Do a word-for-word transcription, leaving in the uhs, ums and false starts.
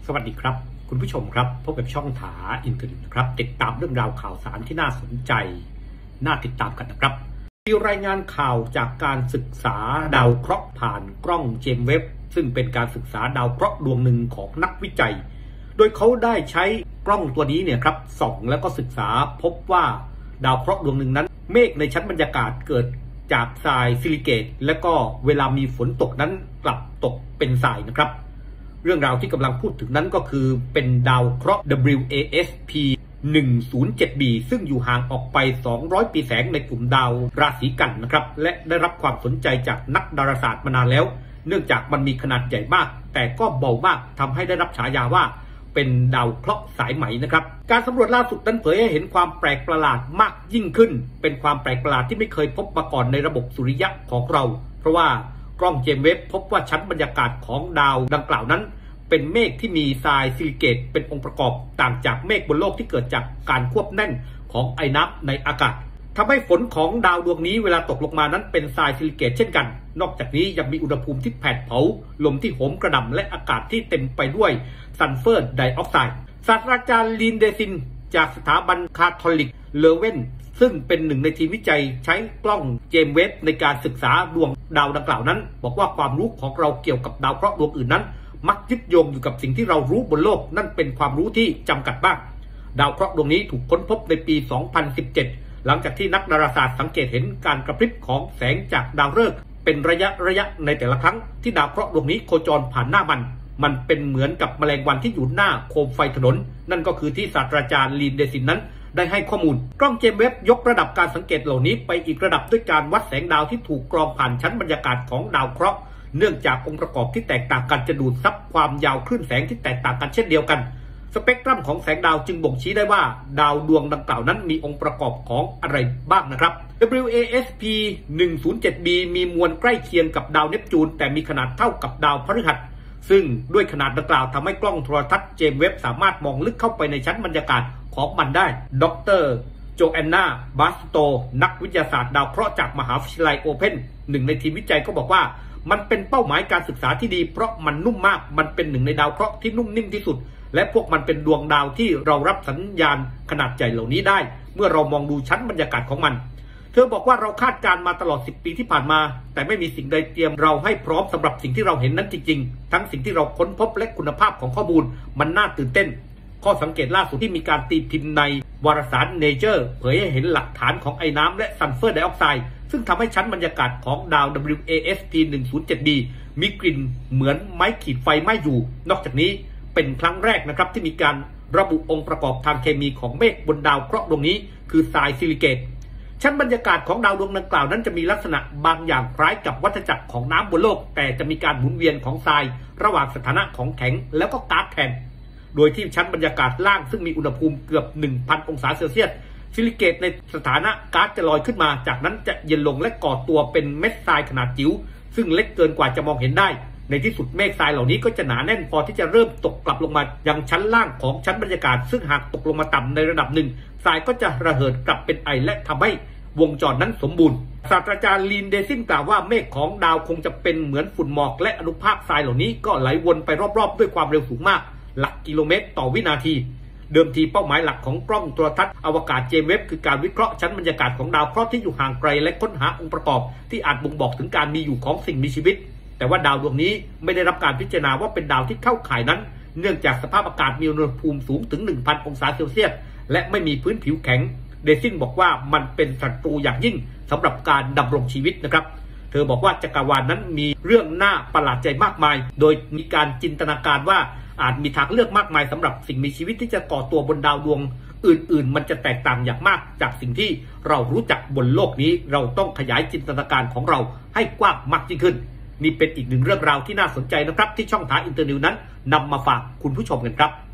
สวัสดีครับคุณผู้ชมครับพบกับช่องถาอินเทอร์เน็ตครับติดตามเรื่องราวข่าวสารที่น่าสนใจน่าติดตามกันนะครับมีรายงานข่าวจากการศึกษาดาวเคราะห์ผ่านกล้องเจมส์เว็บซึ่งเป็นการศึกษาดาวเคราะห์ดวงหนึ่งของนักวิจัยโดยเขาได้ใช้กล้องตัวนี้เนี่ยครับส่องแล้วก็ศึกษาพบว่าดาวเคราะห์ดวงหนึ่งนั้นเมฆในชั้นบรรยากาศเกิดจากทรายซิลิเกตและก็เวลามีฝนตกนั้นกลับตกเป็นทรายนะครับเรื่องราวที่กำลังพูดถึงนั้นก็คือเป็นดาวเคราะห์ ดับเบิลยู เอ เอส พี หนึ่งศูนย์เจ็ด บี ซึ่งอยู่ห่างออกไปสองร้อยปีแสงในกลุ่มดาวราศีกันนะครับและได้รับความสนใจจากนักดาราศาสตร์มานานแล้วเนื่องจากมันมีขนาดใหญ่มากแต่ก็เบามากทำให้ได้รับฉายาว่าเป็นดาวเคราะห์สายไหมนะครับการสำรวจล่าสุดนั้นเผยให้เห็นความแปลกประหลาดมากยิ่งขึ้นเป็นความแปลกประหลาดที่ไม่เคยพบมาก่อนในระบบสุริยะของเราเพราะว่ากล้องเจมส์เว็บพบว่าชั้นบรรยากาศของดาวดังกล่าวนั้นเป็นเมฆที่มีทรายซิลิเกตเป็นองค์ประกอบต่างจากเมฆบนโลกที่เกิดจากการควบแน่นของไอน้ำในอากาศทำให้ฝนของดาวดวงนี้เวลาตกลงมานั้นเป็นทรายซิลิเกตเช่นกันนอกจากนี้ยังมีอุณหภูมิที่แผดเผาลมที่โหมกระหน่ำและอากาศที่เต็มไปด้วยซัลเฟอร์ไดออกไซด์ศาสตราจารย์ลินเดซินจากสถาบันคาทอลิกเลเวนซึ่งเป็นหนึ่งในทีมวิจัยใช้กล้องเจมส์เว็บในการศึกษาดวงดาวดังกล่าวนั้นบอกว่าความรู้ของเราเกี่ยวกับดาวเคราะห์ดวงอื่นนั้นมักยึดโยงอยู่กับสิ่งที่เรารู้บนโลกนั่นเป็นความรู้ที่จำกัดมากดาวเคราะห์ดวงนี้ถูกค้นพบในปี สองพันสิบเจ็ด หลังจากที่นักดาราศาสตร์สังเกตเห็นการกระพริบของแสงจากดาวฤกษ์เป็นระยะระยะในแต่ละครั้งที่ดาวเคราะห์ดวงนี้โคจรผ่านหน้ามันมันเป็นเหมือนกับแมลงวันที่อยู่หน้าโคมไฟถนนนั่นก็คือที่ศาสตราจารย์ลินเดซินนั้นได้ให้ข้อมูลกล้องเจมส์เว็บยกระดับการสังเกตเหล่านี้ไปอีกระดับด้วยการวัดแสงดาวที่ถูกกรองผ่านชั้นบรรยากาศของดาวเคราะห์เนื่องจากองค์ประกอบที่แตกต่างกันจะดูดซับความยาวคลื่นแสงที่แตกต่างกันเช่นเดียวกันสเปกตรัมของแสงดาวจึงบ่งชี้ได้ว่าดาวดวงดังกล่าวนั้นมีองค์ประกอบของอะไรบ้างนะครับ ดับเบิลยู เอ เอส พี หนึ่งศูนย์เจ็ด บี มีมวลใกล้เคียงกับดาวเนปจูนแต่มีขนาดเท่ากับดาวพฤหัสซึ่งด้วยขนาดดังกล่าวทำให้กล้องโทรทัศน์เจมส์เว็บสามารถมองลึกเข้าไปในชั้นบรรยากาศของมันได้ดรโจแอนนา บาสโตนักวิทยาศาสตร์ดาวเคราะห์จากมหาวิทยาลัยโอเพนหนึ่งในทีมวิจัยก็บอกว่ามันเป็นเป้าหมายการศึกษาที่ดีเพราะมันนุ่มมากมันเป็นหนึ่งในดาวเคราะห์ที่นุ่มนิ่มที่สุดและพวกมันเป็นดวงดาวที่เรารับสัญญาณขนาดใหญ่เหล่านี้ได้เมื่อเรามองดูชั้นบรรยากาศของมันเธอบอกว่าเราคาดการณ์มาตลอดสิบปีที่ผ่านมาแต่ไม่มีสิ่งใดเตรียมเราให้พร้อมสำหรับสิ่งที่เราเห็นนั้นจริงๆทั้งสิ่งที่เราค้นพบและคุณภาพของข้อมูลมันน่าตื่นเต้นข้อสังเกตล่าสุดที่มีการตีพิมพ์ในวารสาร Nature เผยให้เห็นหลักฐานของไอ้น้ำและซัลเฟอร์ไดออกไซด์ซึ่งทำให้ชั้นบรรยากาศของดาว ดับเบิลยู เอ เอส พี หนึ่งศูนย์เจ็ด บี มีกลิ่นเหมือนไม้ขีดไฟไหม้อยู่นอกจากนี้เป็นครั้งแรกนะครับที่มีการระบุองค์ประกอบทางเคมีของเมฆบนดาวเคราะห์ดวงนี้คือทรายซิลิเกตชั้นบรรยากาศของดาวดวงดังกล่าวนั้นจะมีลักษณะบางอย่างคล้ายกับวัฏจักรของน้ำบนโลกแต่จะมีการหมุนเวียนของทรายระหว่างสถานะของแข็งแล้วก็ก๊าซแทนโดยที่ชั้นบรรยากาศล่างซึ่งมีอุณหภูมิเกือบ หนึ่งพัน องศาเซลเซียสซิลิเกตในสถานะก๊าซจะลอยขึ้นมาจากนั้นจะเย็นลงและก่อตัวเป็นเม็ดทรายขนาดจิ๋วซึ่งเล็กเกินกว่าจะมองเห็นได้ในที่สุดเมฆทรายเหล่านี้ก็จะหนาแน่นพอที่จะเริ่มตกกลับลงมายังชั้นล่างของชั้นบรรยากาศซึ่งหากตกลงมาต่ำในระดับหนึ่งทรายก็จะระเหิดกลับเป็นไอและทำให้วงจรนั้นสมบูรณ์ศาสตราจารย์ลินเดซินกล่าวว่าเมฆของดาวคงจะเป็นเหมือนฝุ่นหมอกและอนุภาคทรายเหล่านี้ก็ไหลวนไปรอบๆด้วยความเร็วสูงมากหลักกิโลเมตรต่อวินาทีเดิมทีเป้าหมายหลักของกล้องโทรทัศน์อวกาศเจมส์เว็บคือการวิเคราะห์ชั้นบรรยากาศของดาวเคราะห์ที่อยู่ห่างไกลและค้นหาองค์ประกอบที่อาจบ่งบอกถึงการมีอยู่ของสิ่งมีชีวิตแต่ว่าดาวดวงนี้ไม่ได้รับการพิจารณาว่าเป็นดาวที่เข้าข่ายนั้นเนื่องจากสภาพอากาศมีอุณหภูมิสูงถึง หนึ่งพัน องศาเซลเซียสและไม่มีพื้นผิวแข็งเดซินบอกว่ามันเป็นศัตรูอย่างยิ่งสำหรับการดำรงชีวิตนะครับเธอบอกว่าจักรวาล นั้นมีเรื่องน่าประหลาดใจมากมายโดยมีการจินตนาการว่าอาจมีทางเลือกมากมายสำหรับสิ่งมีชีวิตที่จะก่อตัวบนดาวดวงอื่นๆมันจะแตกต่างอย่างมากจากสิ่งที่เรารู้จักบนโลกนี้เราต้องขยายจินตนาการของเราให้กว้างมากยิ่งขึ้นนี่เป็นอีกหนึ่งเรื่องราวที่น่าสนใจนะครับที่ช่องถาอินเตอร์นิวนั้นนำมาฝากคุณผู้ชมกันครับ